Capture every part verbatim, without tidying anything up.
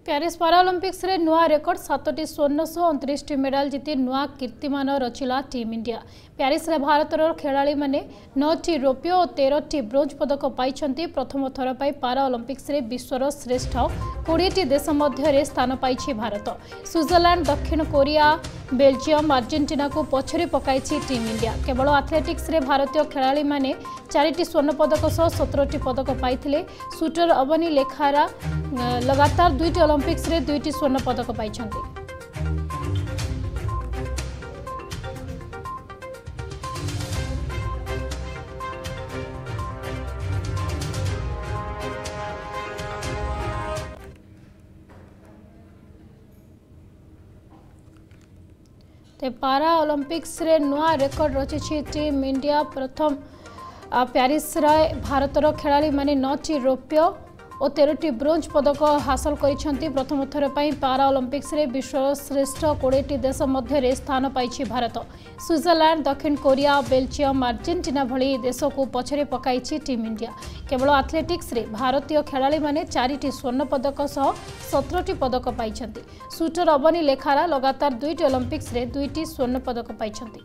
Paris पाराओलंपिक्स रे नुआ record सातटी स्वर्ण सह उनतीस मेडाल जीति नुआ कीर्तिमान रचिला टीम इंडिया। प्यारिस रे भारतर खेलाड़ी माने नौटी रौप्य और तेरह ब्रोंज पदक पाइछंती। प्रथम थर पाई पाराओलंपिक्स रे विश्वर श्रेष्ठ बीस देश मध्य स्थान पाइछि भारत। स्विट्जरलैंड, दक्षिण कोरिया, बेल्जियम, अर्जेंटीना को पछरे पकाइछि टीम इंडिया। केवल एथलेटिक्स रे भारतीय खेलाड़ी माने चारिटी स्वर्ण पदक सह सत्रह पदक पाइथिले। शूटर अवनी लेखारा लगातार दुईटी ओलंपिक्स रे दुईटी स्वर्ण पदक पाइछंती। ते पारा ओलंपिक्स रे नुआ रेकर्ड रचिछि टीम इंडिया। प्रथम प्यारिस रे भारतर खेलाड़ी माने नौटी रौप्य और तेरह ब्रोंज पदक हासिल करिसेंती। प्रथम थर पाई पारा ओलंपिक्स रे विश्व श्रेष्ठ बीस देश मध्य स्थान पाइछि भारत। स्विट्जरलैंड, दक्षिण कोरिया, बेल्जियम, अर्जेंटीना भली देश को पछरे पकाइछि टीम इंडिया। केवल एथलेटिक्स रे भारतीय खेलाड़ी माने चारिटी स्वर्ण पदक सह सत्रह पदक पाइछंती। शूटर अवनी लेखारा लगातार दुईटी ओलंपिक्स रे दुईटी स्वर्ण पदक पाइछंती।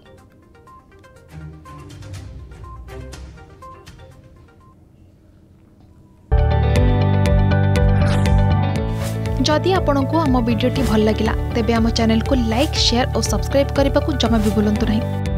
जदि आपंक आम भिडी भल लगा तेब आम चैनल को लाइक, शेयर और सब्सक्राइब करने को जमा भी भूलु नहीं।